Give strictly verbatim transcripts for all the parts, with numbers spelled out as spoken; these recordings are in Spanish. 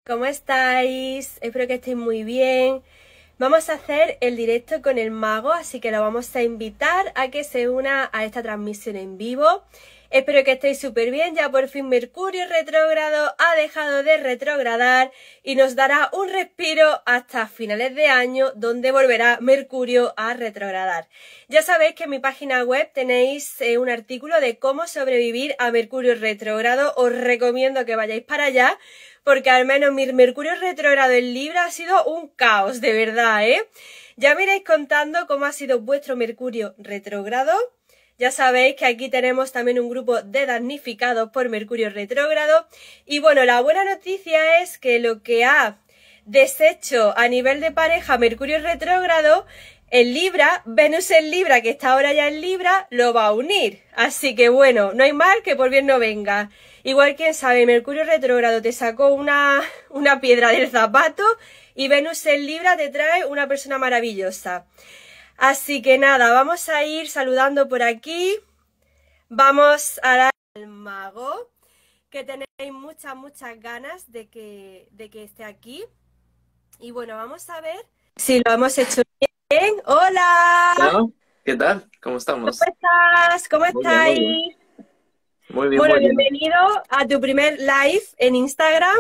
¿Cómo estáis? Espero que estéis muy bien. Vamos a hacer el directo con el mago, así que lo vamos a invitar a que se una a esta transmisión en vivo. Espero que estéis súper bien, ya por fin Mercurio retrógrado ha dejado de retrogradar y nos dará un respiro hasta finales de año, donde volverá Mercurio a retrogradar. Ya sabéis que en mi página web tenéis eh, un artículo de cómo sobrevivir a Mercurio retrógrado. Os recomiendo que vayáis para allá, porque al menos mi Mercurio retrógrado en Libra ha sido un caos, de verdad, ¿eh? Ya me iréis contando cómo ha sido vuestro Mercurio retrógrado. Ya sabéis que aquí tenemos también un grupo de damnificados por Mercurio retrógrado. Y bueno, la buena noticia es que lo que ha deshecho a nivel de pareja Mercurio retrógrado en Libra, Venus en Libra, que está ahora ya en Libra, lo va a unir. Así que bueno, no hay mal que por bien no venga. Igual, quién sabe, Mercurio retrógrado te sacó una, una piedra del zapato y Venus en Libra te trae una persona maravillosa. Así que nada, vamos a ir saludando por aquí. Vamos a dar al mago, que tenéis muchas, muchas ganas de que, de que esté aquí. Y bueno, vamos a ver si lo hemos hecho bien. ¡Hola! Hola, ¿qué tal? ¿Cómo estamos? ¿Cómo estás? ¿Cómo Muy bien, muy estáis? bien. Muy bien, Bueno, muy bien. bienvenido a tu primer live en Instagram.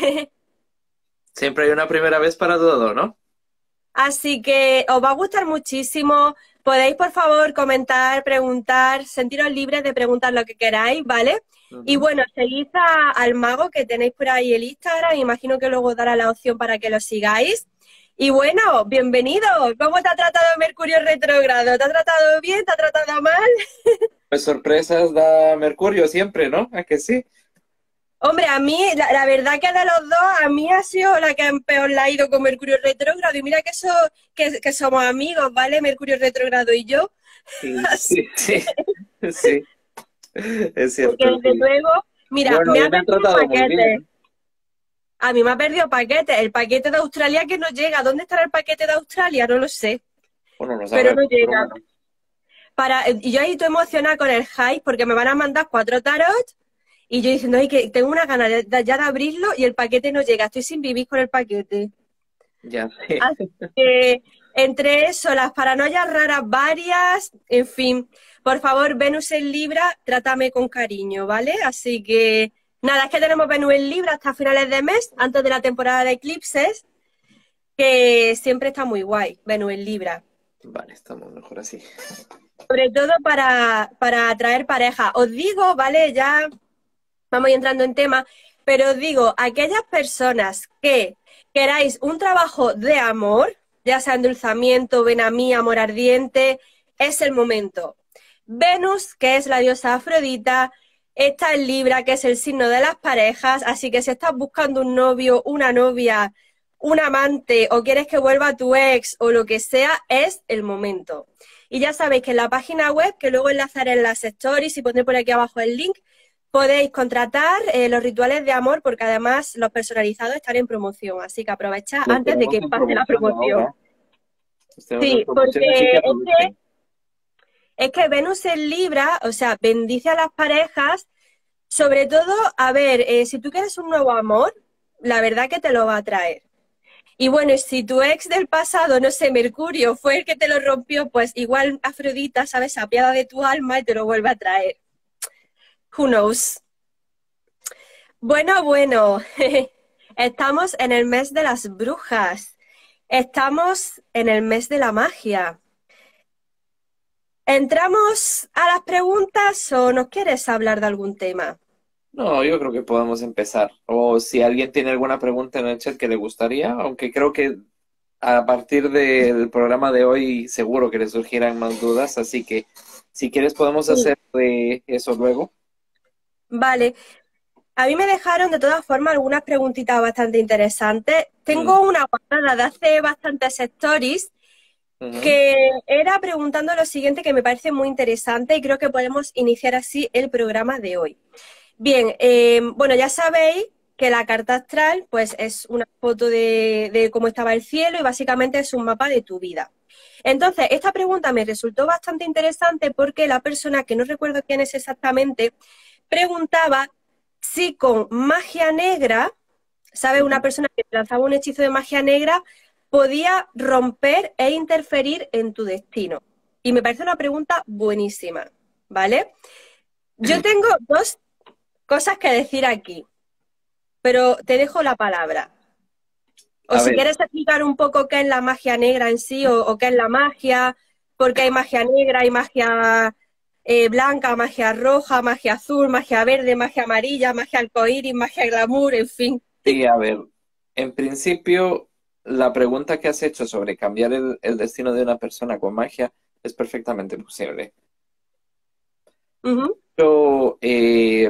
Siempre hay una primera vez para todo, ¿no? Así que os va a gustar muchísimo. Podéis, por favor, comentar, preguntar, sentiros libres de preguntar lo que queráis, ¿vale? Y Ujú. bueno, seguid a- al mago que tenéis por ahí el Instagram. Imagino que luego dará la opción para que lo sigáis. Y bueno, bienvenido. ¿Cómo te ha tratado Mercurio retrógrado? ¿Te ha tratado bien? ¿Te ha tratado mal? Pues sorpresas da Mercurio siempre, ¿no? ¿A que sí? Hombre, a mí, la, la verdad que de los dos, a mí ha sido la que peor la ha ido con Mercurio retrógrado. Y mira que, eso, que, que somos amigos, ¿vale? Mercurio retrógrado y yo. Sí, Así sí, sí, sí, es que, cierto, desde sí. luego, mira, Bueno, a me mí ha me han perdido tratado muy paquetes. bien. A mí me ha perdido paquetes. El paquete de Australia que no llega. ¿Dónde estará el paquete de Australia? No lo sé, Bueno, no pero sabemos, no pero llega. bueno. Para, y yo ahí estoy emocionada con el hype porque me van a mandar cuatro tarot y yo diciendo, ay, que tengo una gana de, de- ya de abrirlo y el paquete no llega. Estoy sin vivir con el paquete. Ya sé. Así que entre eso, las paranoias raras varias, en fin, por favor, Venus en Libra, trátame con cariño, ¿vale? Así que nada, es que tenemos Venus en Libra hasta finales de mes, antes de la temporada de eclipses, que siempre está muy guay, Venus en Libra. Vale, estamos mejor así. Sobre todo para, para atraer pareja. Os digo, ¿vale? Ya vamos entrando en tema, pero os digo, aquellas personas que queráis un trabajo de amor, ya sea endulzamiento, ven a mí, amor ardiente, es el momento. Venus, que es la diosa Afrodita, está en Libra, que es el signo de las parejas, así que si estás buscando un novio, una novia, un amante o quieres que vuelva tu ex o lo que sea, es el momento. Y ya sabéis que en la página web, que luego enlazaré en las stories y pondré por aquí abajo el link, podéis contratar eh, los rituales de amor porque además los personalizados están en promoción, así que aprovechad Los antes de tenemos que en pase la promoción promoción. ahora. Los tenemos en Sí, porque promoción, así que es que, aprovechen. es que Venus en Libra, o sea, bendice a las parejas, sobre todo, a ver, eh, si tú quieres un nuevo amor, la verdad que te lo va a traer. Y bueno, y si tu ex del pasado, no sé, Mercurio, fue el que te lo rompió, pues igual Afrodita, ¿sabes? Se apiada de tu alma y te lo vuelve a traer. Who knows? Bueno, bueno, estamos en el mes de las brujas, estamos en el mes de la magia. ¿Entramos a las preguntas o nos quieres hablar de algún tema? No, yo creo que podemos empezar. O si alguien tiene alguna pregunta en el chat que le gustaría, aunque creo que a partir del programa de hoy seguro que le surgirán más dudas, así que si quieres podemos Sí. hacer de eso luego. Vale, a mí me dejaron de todas formas algunas preguntitas bastante interesantes. Mm, Tengo una guardada de hace bastantes stories ujú. que era preguntando lo siguiente que me parece muy interesante y creo que podemos iniciar así el programa de hoy. Bien, eh, bueno, ya sabéis que la carta astral pues es una foto de, de cómo estaba el cielo y básicamente es un mapa de tu vida. Entonces, esta pregunta me resultó bastante interesante porque la persona, que no recuerdo quién es exactamente, preguntaba si con magia negra ¿sabes? Una persona que lanzaba un hechizo de magia negra podía romper e interferir en tu destino. Y me parece una pregunta buenísima, ¿vale? Yo tengo dos cosas que decir aquí, pero te dejo la palabra. O A si ver, quieres explicar un poco qué es la magia negra en sí o, o qué es la magia, porque hay magia negra, hay magia eh, blanca, magia roja, magia azul, magia verde, magia amarilla, magia arcoíris, magia glamour, en fin. sí, a ver, en principio, la pregunta que has hecho sobre cambiar el, el destino de una persona con magia es perfectamente posible. Ujú, Pero, eh,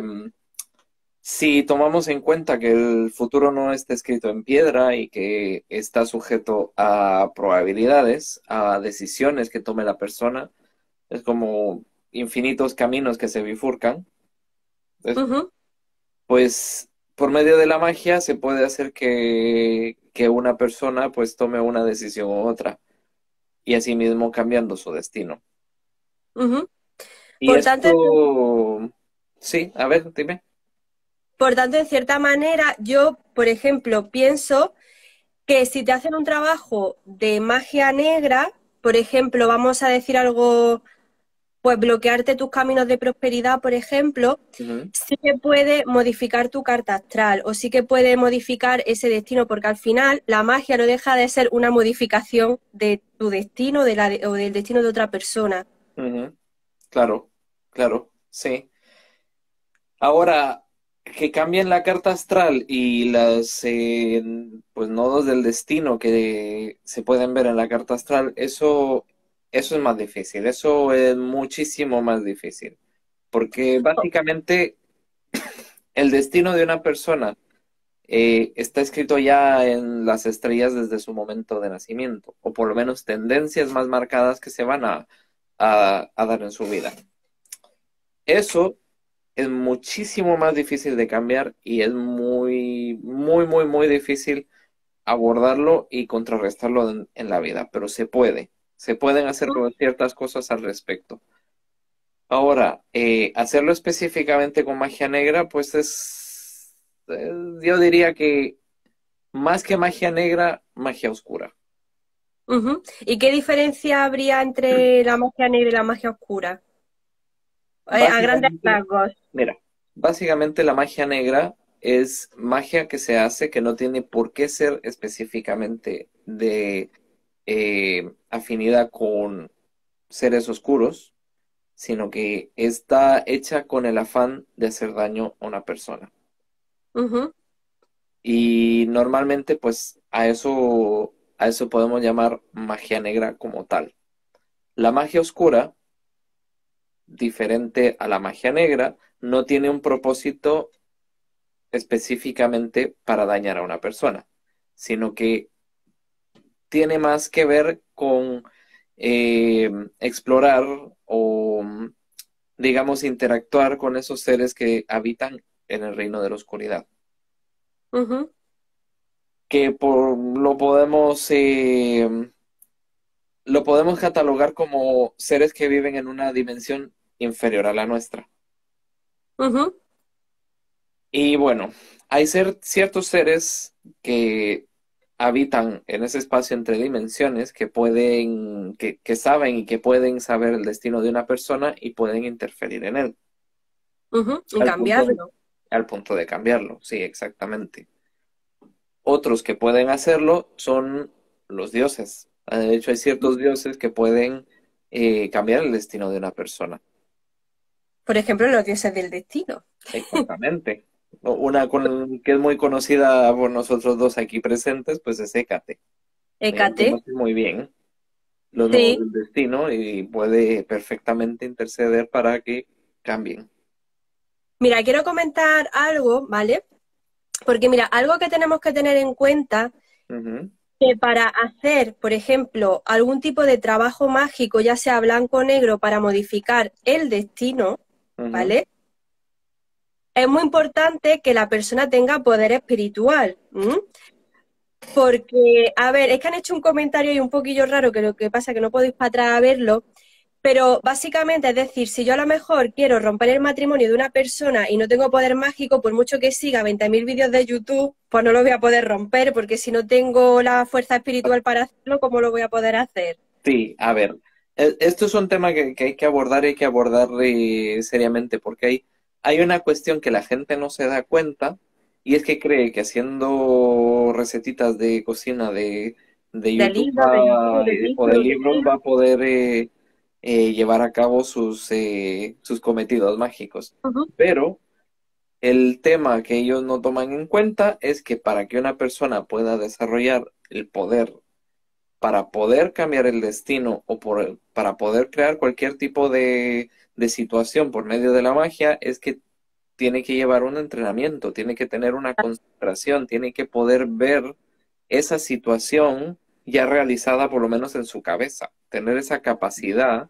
si tomamos en cuenta que el futuro no está escrito en piedra y que está sujeto a probabilidades, a decisiones que tome la persona, es como infinitos caminos que se bifurcan. Entonces, ujú, pues por medio de la magia se puede hacer que, que una persona pues tome una decisión u otra y asimismo cambiando su destino. ujú. Y Por tanto, esto, sí, a ver, dime. por tanto, en cierta manera, yo, por ejemplo, pienso que si te hacen un trabajo de magia negra, por ejemplo, vamos a decir algo, pues bloquearte tus caminos de prosperidad, por ejemplo, Ujú, sí que puede modificar tu carta astral o sí que puede modificar ese destino, porque al final la magia no deja de ser una modificación de tu destino de la de- o del destino de otra persona. ujú. Claro, claro, sí. Ahora, que cambien la carta astral y las eh, pues nodos del destino que se pueden ver en la carta astral, eso, eso es más difícil, eso es muchísimo más difícil, porque básicamente el destino de una persona eh, está escrito ya en las estrellas desde su momento de nacimiento, o por lo menos tendencias más marcadas que se van a, a a dar en su vida. Eso es muchísimo más difícil de cambiar y es muy, muy, muy, muy difícil abordarlo y contrarrestarlo en, en la vida, pero se puede, se pueden hacer ciertas cosas al respecto. Ahora, eh, hacerlo específicamente con magia negra, pues es, eh, yo diría que más que magia negra, magia oscura. Ujú. ¿Y qué diferencia habría entre la magia negra y la magia oscura? Eh, a grandes Básicamente, rasgos. mira, básicamente la magia negra es magia que se hace que no tiene por qué ser específicamente de eh, afinidad con seres oscuros, sino que está hecha con el afán de hacer daño a una persona. Ujú, Y normalmente, pues, a eso, a eso podemos llamar magia negra como tal. La magia oscura, diferente a la magia negra, no tiene un propósito específicamente para dañar a una persona, sino que tiene más que ver con eh, explorar o, digamos, interactuar con esos seres que habitan en el reino de la oscuridad, ujú. que por, lo podemos, eh, lo podemos catalogar como seres que viven en una dimensión inferior a la nuestra. Ujú, Y bueno, hay ser, ciertos seres que habitan en ese espacio entre dimensiones que pueden, que, que saben y que pueden saber el destino de una persona y pueden interferir en él, ujú. Y al punto de, cambiarlo. al punto de cambiarlo, sí, exactamente. Otros que pueden hacerlo son los dioses. De hecho, hay ciertos dioses que pueden eh, cambiar el destino de una persona. Por ejemplo, los dioses del destino. Exactamente. Una con- que es muy conocida por nosotros dos aquí presentes, pues es Hécate. Ella Hécate. conoce muy bien los nuevos Sí. del destino y puede perfectamente interceder para que cambien. Mira, quiero comentar algo, ¿vale? Porque mira, algo que tenemos que tener en cuenta Ujú, que para hacer, por ejemplo, algún tipo de trabajo mágico, ya sea blanco o negro, para modificar el destino, ujú, ¿vale? Es muy importante que la persona tenga poder espiritual. ¿M? Porque, a ver, es que han hecho un comentario y un poquillo raro, que lo que pasa es que no podéis para atrás a verlo, Pero básicamente, es decir, si yo a lo mejor quiero romper el matrimonio de una persona y no tengo poder mágico, por mucho que siga veinte mil vídeos de YouTube, pues no lo voy a poder romper, porque si no tengo la fuerza espiritual para hacerlo, ¿cómo lo voy a poder hacer? Sí, a ver, e- esto es un tema que, que hay que abordar y hay que abordar eh, seriamente, porque hay, hay una cuestión que la gente no se da cuenta, y es que cree que haciendo recetitas de cocina de, de De YouTube libros, de YouTube, va- de eh, o de vídeos, de libros va a poder eh, eh, llevar a cabo sus, eh, sus cometidos mágicos. Ujú. Pero el tema que ellos no toman en cuenta es que para que una persona pueda desarrollar el poder para poder cambiar el destino o por, para poder crear cualquier tipo de, de situación por medio de la magia, es que tiene que llevar un entrenamiento, tiene que tener una concentración, tiene que poder ver esa situación ya realizada por lo menos en su cabeza, tener esa capacidad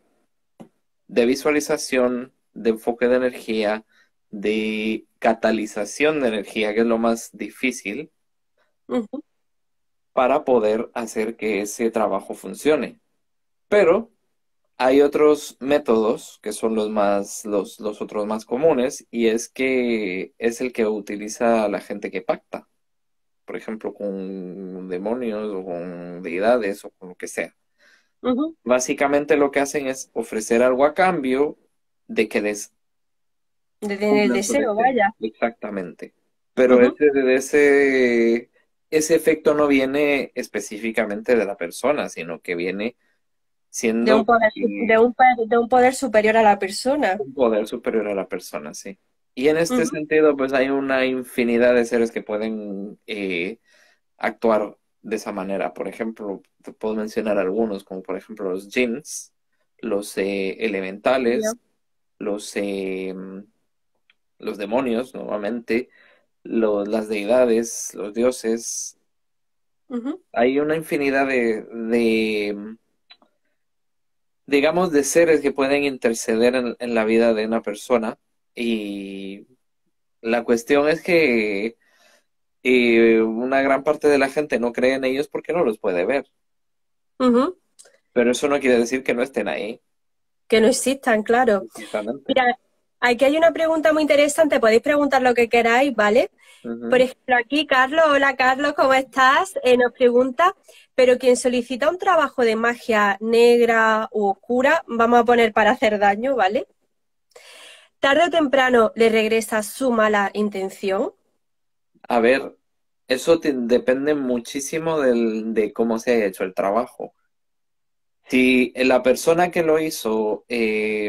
de visualización, de enfoque de energía, de catalización de energía, que es lo más difícil, Ujú. para poder hacer que ese trabajo funcione. Pero hay otros métodos que son los más, los, los otros más comunes, y es que es el que utiliza la gente que pacta, por ejemplo, con demonios o con deidades o con lo que sea. Ujú. Básicamente lo que hacen es ofrecer algo a cambio de que les De tener el cumplan su deseo, deseo. vaya. Exactamente. Pero Ujú. ese, de ese, ese efecto no viene específicamente de la persona, sino que viene De un siendo poder, su- de eh, un, poder- de un poder superior a la persona. un poder superior a la persona, sí. Y en este Ujú. sentido, pues hay una infinidad de seres que pueden eh, actuar de esa manera. Por ejemplo, te puedo mencionar algunos, como por ejemplo los jinns, los eh, Ya. elementales, los, eh, los demonios, nuevamente, los, las deidades, los dioses. Ujú. Hay una infinidad de, de, digamos, de seres que pueden interceder en, en la vida de una persona. Y la cuestión es que eh, una gran parte de la gente no cree en ellos porque no los puede ver. Ujú. Pero eso no quiere decir que no estén ahí. Que no existan, claro. Exactamente. Mira, aquí hay una pregunta muy interesante, podéis preguntar lo que queráis, ¿vale? Por Ujú. ejemplo, aquí Carlos, hola Carlos, ¿cómo estás? Eh, nos pregunta, pero quien solicita un trabajo de magia negra u oscura, vamos a poner para hacer daño, ¿vale? Tarde o temprano le regresa su mala intención. A ver, eso te- depende muchísimo del, de cómo se haya hecho el trabajo. Si la persona que lo hizo eh,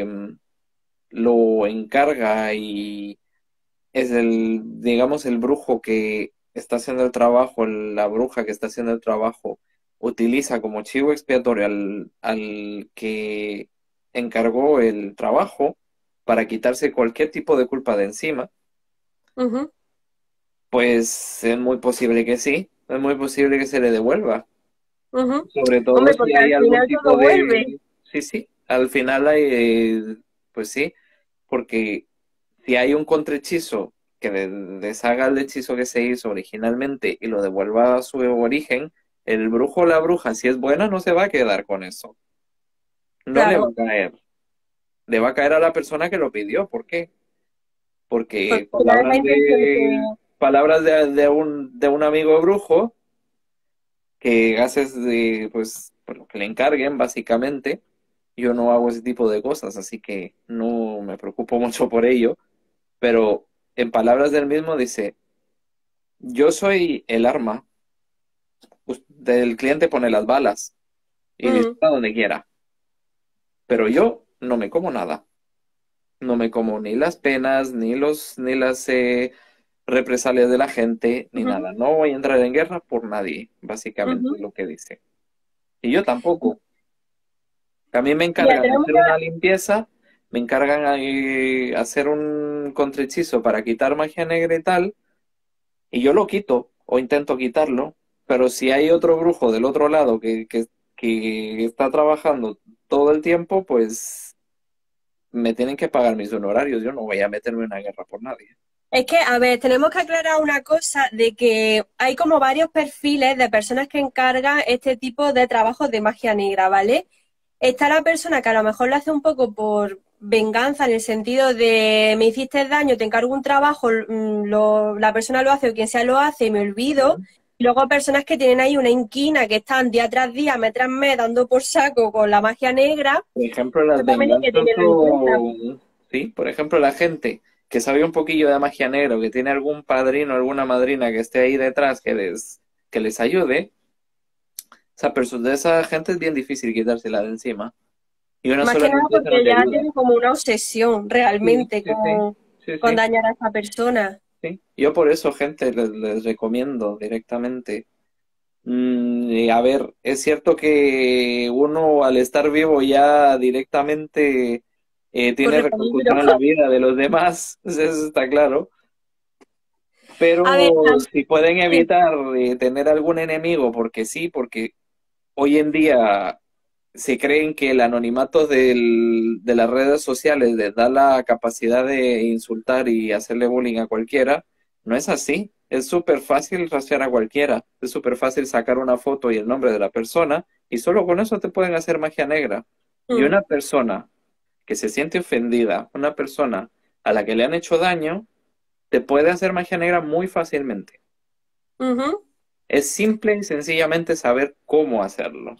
lo encarga y es el, digamos, el brujo que está haciendo el trabajo, la bruja que está haciendo el trabajo, utiliza como chivo expiatorio al, al que encargó el trabajo para quitarse cualquier tipo de culpa de encima, Ujú. pues es muy posible que sí, es muy posible que se le devuelva. Ujú. Sobre todo Hombre, si porque hay al algún final todo tipo vuelve. de... Sí, sí, al final hay, eh, pues sí, porque si hay un contrahechizo que de- deshaga el hechizo que se hizo originalmente y lo devuelva a su origen, el brujo o la bruja, si es buena, no se va a quedar con eso. No le va Claro, a caer. Le va a caer a la persona que lo pidió. ¿Por qué? porque Porque al final es la palabras intención que... de palabras de, de un, de un amigo brujo que haces de, pues, por lo que le encarguen, básicamente. Yo no hago ese tipo de cosas, así que no me preocupo mucho por ello. Pero en palabras del mismo dice, yo soy el arma, us- el cliente pone las balas y Mm. dispara donde quiera, pero yo no me como nada, no me como ni las penas, ni los, ni las eh, represalias de la gente, ni Ujú. nada. No voy a entrar en guerra por nadie, básicamente Ujú. es lo que dice. Y yo tampoco. A mí me Mira, encargan de tenemos hacer una limpieza, me encargan de hacer un contrahechizo para quitar magia negra y tal, y yo lo quito o intento quitarlo, pero si hay otro brujo del otro lado que, que, que está trabajando todo el tiempo, pues me tienen que pagar mis honorarios. Yo no voy a meterme en una guerra por nadie. Es que, a ver, tenemos que aclarar una cosa de que hay como varios perfiles de personas que encargan este tipo de trabajos de magia negra, ¿vale? está la persona que a lo mejor lo hace un poco por venganza, en el sentido de me hiciste daño, te encargo un trabajo, mm, lo- la persona lo hace o quien sea lo hace y me olvido. Y luego hay personas que tienen ahí una inquina, que están día tras día, mes tras mes, dando por saco con la magia negra, Por ejemplo, las solamente que venganzas tenerlo en cuenta. son, sí, por ejemplo, la gente que sabe un poquillo de magia negra, o que tiene algún padrino, alguna madrina que esté ahí detrás que les, que les ayude, esa persona, de esa gente es bien difícil quitársela de encima. Y una Más sola que nada limpieza no porque te ya ayuda. tienen como una obsesión Sí, realmente sí, sí, con, sí, con sí, dañar a esa persona. sí. Yo por eso, gente, les, les recomiendo directamente. Mm, y a ver, es cierto que uno al estar vivo ya directamente eh, tiene Corre peligro. repercusión en la vida de los demás, eso está claro. A ver, Pero tam- si pueden sí, evitar eh, tener algún enemigo, porque sí, porque hoy en día se creen que el anonimato del- de las redes sociales les da la capacidad de insultar y hacerle bullying a cualquiera. No es así. Es súper fácil rastrear a cualquiera. Es súper fácil sacar una foto y el nombre de la persona y solo con eso te pueden hacer magia negra. Y mm, una persona que se siente ofendida, una persona a la que le han hecho daño, te puede hacer magia negra muy fácilmente. ujú. Es simple y sencillamente saber cómo hacerlo.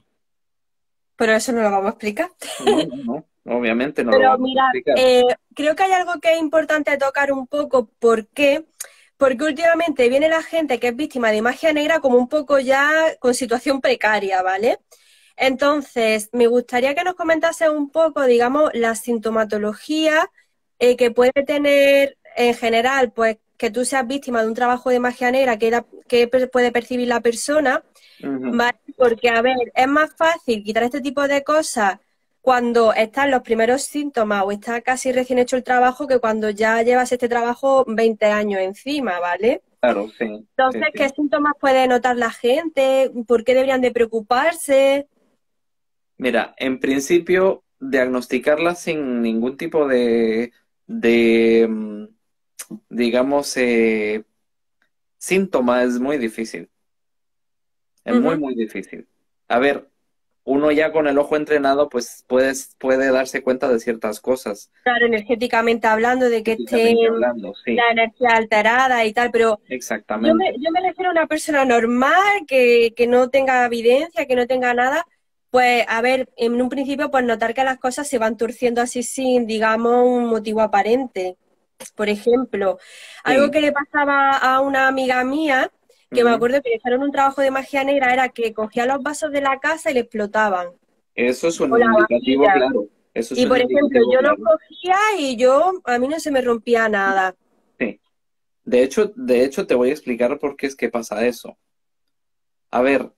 Pero eso no lo vamos a explicar. No, no, no. Obviamente no lo Pero vamos a mira, explicar. eh, creo que hay algo que es importante tocar un poco. ¿Por qué? Porque últimamente viene la gente que es víctima de magia negra como un poco ya con situación precaria, ¿vale? Entonces, me gustaría que nos comentase un poco, digamos, la sintomatología eh, que puede tener en general, pues que tú seas víctima de un trabajo de magia negra que, da- que per- puede percibir la persona, Ujú. ¿vale? Porque, a ver, es más fácil quitar este tipo de cosas cuando están los primeros síntomas o está casi recién hecho el trabajo que cuando ya llevas este trabajo veinte años encima, ¿vale? Claro, sí, sí, Entonces, ¿qué sí. síntomas puede notar la gente? ¿Por qué deberían de preocuparse? Mira, en principio, diagnosticarla sin ningún tipo de, de mm, digamos, eh, síntoma es muy difícil. Es muy, Ujú. muy difícil. A ver, uno ya con el ojo entrenado, pues puedes, puede darse cuenta de ciertas cosas, Claro, energéticamente hablando, de que físicamente estén hablando, sí, la energía alterada y tal, pero yo me, exactamente. yo me refiero a una persona normal que, que no tenga evidencia, que no tenga nada, pues a ver, en un principio pues notar que las cosas se van torciendo así sin, digamos, un motivo aparente. Por ejemplo, algo Sí. que le pasaba a una amiga mía, que me Ujú. acuerdo que le hicieron un trabajo de magia negra, era que cogía los vasos de la casa y le explotaban, Eso es o un la indicativo vajilla. claro. Eso es Y un por ejemplo, indicativo yo los claro. cogía y yo, a mí no se me rompía nada. Sí. De hecho, de hecho, te voy a explicar por qué es que pasa eso. A ver,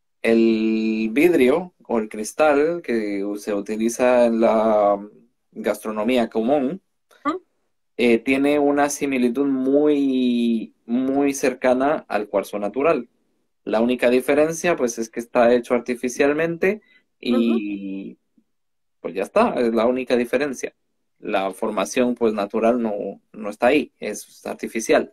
el vidrio o el cristal que se utiliza en la gastronomía común ¿Mm? eh, tiene una similitud muy, muy cercana al cuarzo natural. La única diferencia, pues, es que está hecho artificialmente Ujú. y pues ya está, es la única diferencia. La formación, pues, natural no, no está ahí, es artificial.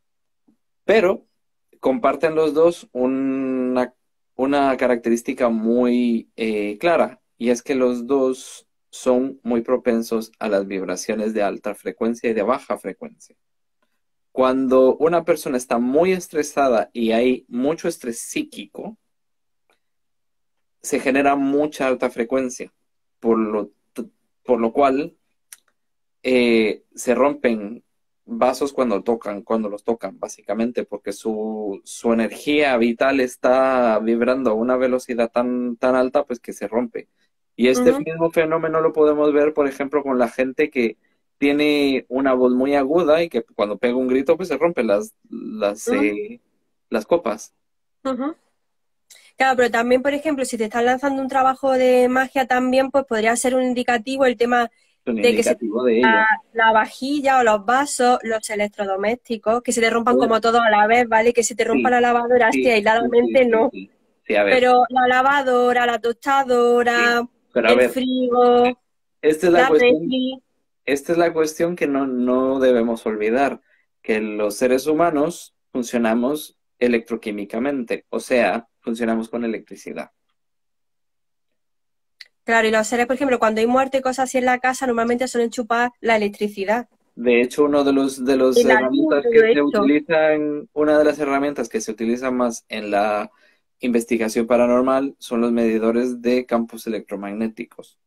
Pero comparten los dos una, una característica muy eh, clara, y es que los dos son muy propensos a las vibraciones de alta frecuencia y de baja frecuencia. Cuando una persona está muy estresada y hay mucho estrés psíquico, se genera mucha alta frecuencia, por lo, por lo cual eh, se rompen vasos cuando tocan, cuando los tocan, básicamente, porque su, su energía vital está vibrando a una velocidad tan, tan alta, pues que se rompe. Y este Ujú. mismo fenómeno lo podemos ver, por ejemplo, con la gente que tiene una voz muy aguda y que cuando pega un grito, pues se rompen las, las, Ujú. eh, las copas. Ujú. Claro, pero también, por ejemplo, si te estás lanzando un trabajo de magia también, pues podría ser un indicativo el tema Es un de que se te indicativo de la, ello. la vajilla o los vasos, los electrodomésticos, que se te rompan Bueno, como todos a la vez, ¿vale? Que se te rompa sí, la lavadora así sí, sí, sí, aisladamente, sí, no. sí. Sí, a ver, Pero la lavadora, la sí. tostadora, Pero a el ver, frigo, esta es la la cuestión. refri. Esta es la cuestión que no, no debemos olvidar, que los seres humanos funcionamos electroquímicamente, o sea, funcionamos con electricidad. Claro, y los seres, por ejemplo, cuando hay muerte y cosas así en la casa, normalmente suelen chupar la electricidad. De hecho, uno de los de Y los la luz, herramientas todo que se esto. utilizan, una de las herramientas que se utilizan más en la investigación paranormal son los medidores de campos electromagnéticos,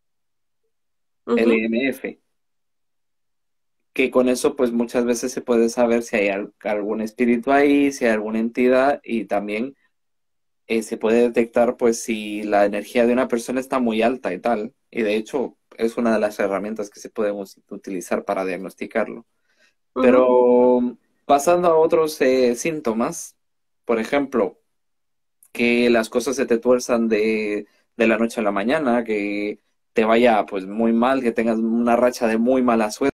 Ujú, L M F, que con eso pues muchas veces se puede saber si hay al- algún espíritu ahí, si hay alguna entidad y también eh, se puede detectar pues si la energía de una persona está muy alta y tal. Y de hecho es una de las herramientas que se pueden us- utilizar para diagnosticarlo. ujú. Pero pasando a otros eh, síntomas, por ejemplo, que las cosas se te tuerzan de, de la noche a la mañana, que te vaya pues muy mal, que tengas una racha de muy mala suerte.